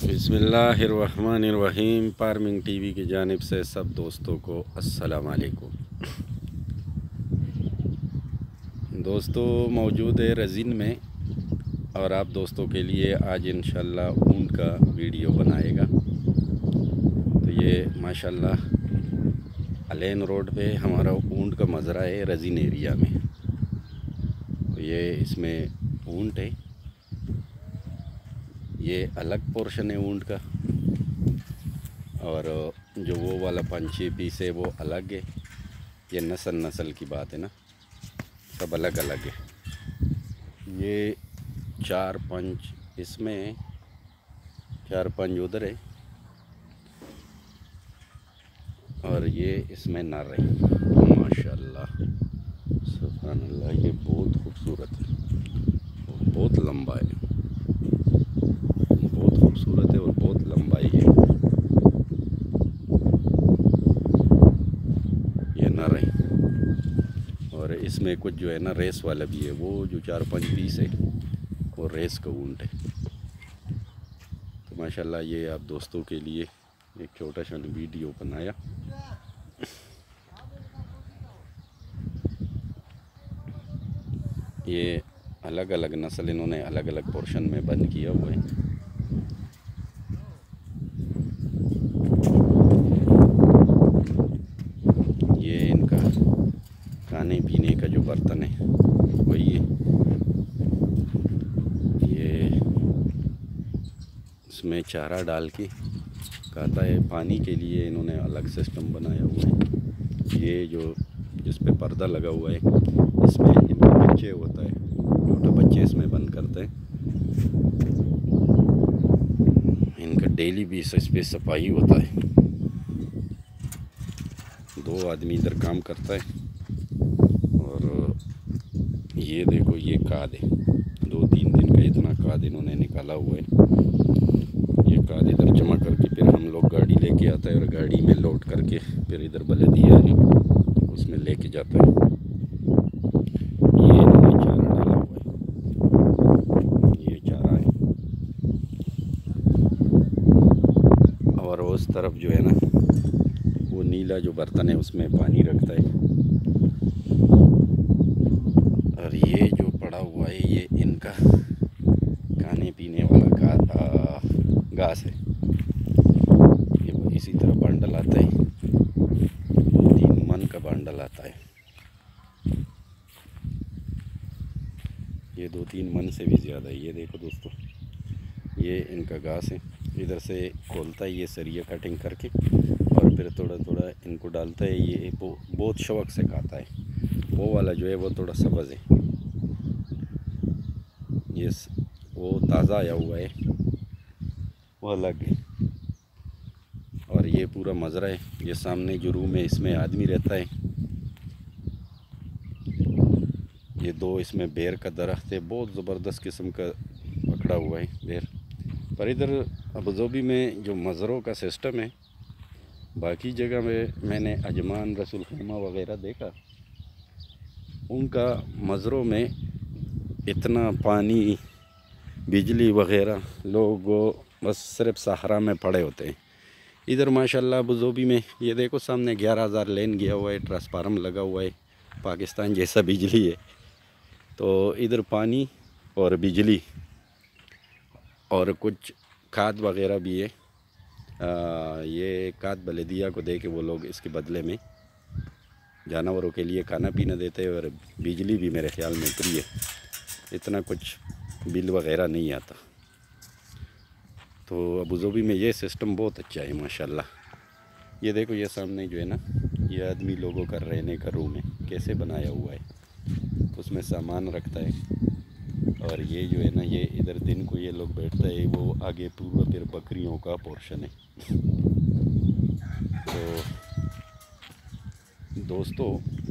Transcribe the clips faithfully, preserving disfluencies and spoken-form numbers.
बिस्मिल्लाहिर्रहमानिर्रहीम। Farming TV की जानिब से सब दोस्तों को अस्सलाम वालेकुम। दोस्तों मौजूद है रज़ीन में और आप दोस्तों के लिए आज इंशाल्लाह ऊँट का वीडियो बनाएगा। तो ये माशाल्लाह अलेन रोड पे हमारा ऊँट का मज़रा है रज़ीन एरिया में। तो ये इसमें ऊँट है, ये अलग पोर्शन है ऊँट का, और जो वो वाला पंछी पीस है वो अलग है। ये नस्ल नस्ल की बात है ना, सब अलग अलग है। ये चार पंच इसमें, चार पंच उधर है, और ये इसमें नर है। माशाल्लाह सुभान अल्लाह, ये बहुत खूबसूरत है, बहुत लंबा है, बहुत खूबसूरत है और बहुत लंबाई है। ये नर है, और इसमें कुछ जो है ना रेस वाला भी है। वो जो चार पांच पीस है वो रेस का ऊँट है। तो माशाल्लाह ये आप दोस्तों के लिए एक छोटा सा वीडियो बनाया। ये अलग अलग नस्ल इन्होंने अलग अलग पोर्शन में बंद किया हुआ है। ये इनका खाने पीने का जो बर्तन है वही है। ये इसमें चारा डाल के खाता है। पानी के लिए इन्होंने अलग सिस्टम बनाया हुआ है। ये जो जिस पे पर्दा लगा हुआ है, इसमें इनके बच्चे होता है, छोटे बच्चे इसमें बंद करते हैं। इनका डेली भी इस पे सफाई होता है। दो आदमी इधर काम करता है। और ये देखो, ये काद है, दो तीन दिन का इतना काद इन्होंने निकाला हुआ है। ये काद इधर जमा करके फिर हम लोग गाड़ी लेके आता है, और गाड़ी में लोड करके फिर इधर बलदिया है उसमें लेके जाता है। ये इन्होंने चारा डाला हुआ है, ये चारा है। और उस तरफ जो है ना वो नीला जो बर्तन है उसमें पानी रखता है। और ये जो पड़ा हुआ है ये इनका खाने पीने वाला घा, घास है। ये इसी तरह बंडल आता है, दो तीन मन का बंडल आता है। ये दो तीन मन से भी ज़्यादा है। ये देखो दोस्तों, ये इनका घास है। इधर से खोलता है ये सरिया कटिंग करके, और फिर थोड़ा थोड़ा इनको डालता है। ये बहुत शौक से खाता है। वो वाला जो है वो थोड़ा सब्ज़ है, ये वो ताज़ा आया हुआ है, वो अलग है। और ये पूरा मज़रा है। ये सामने जो रूम है इसमें आदमी रहता है। ये दो इसमें बेर का दरख्त है, बहुत ज़बरदस्त किस्म का पकड़ा हुआ है बेर। पर इधर अबुधाबी में जो मज़रों का सिस्टम है, बाकी जगह में मैंने अजमान, रसूल खैमा वगैरह देखा, उनका मज़रों में इतना पानी, बिजली वगैरह, लोग बस सिर्फ सहारा में पड़े होते हैं। इधर माशाल्लाह अबुधाबी में ये देखो सामने ग्यारह हज़ार लेन गया हुआ है, ट्रांसफार्मर लगा हुआ है, पाकिस्तान जैसा बिजली है। तो इधर पानी और बिजली और कुछ खाद वगैरह भी है। आ, ये खाद बलदिया को दे के वो लोग इसके बदले में जानवरों के लिए खाना पीना देते हैं, और बिजली भी मेरे ख्याल में फ्री है। इतना कुछ बिल वगैरह नहीं आता। तो अबुधाबी में ये सिस्टम बहुत अच्छा है माशाल्लाह। ये देखो, ये सामने जो है ना ये आदमी लोगों का रहने का रूम है, कैसे बनाया हुआ है। उसमें सामान रखता है, और ये जो है ना ये इधर दिन को ये लोग बैठता है। वो आगे पूरा फिर बकरियों का पोर्शन है। तो दोस्तों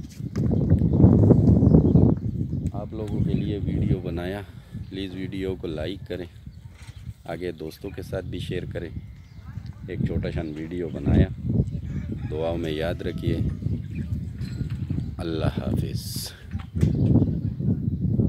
आप लोगों के लिए वीडियो बनाया, प्लीज़ वीडियो को लाइक करें, आगे दोस्तों के साथ भी शेयर करें। एक छोटा सा वीडियो बनाया, दुआओं में याद रखिए। अल्लाह हाफिज़।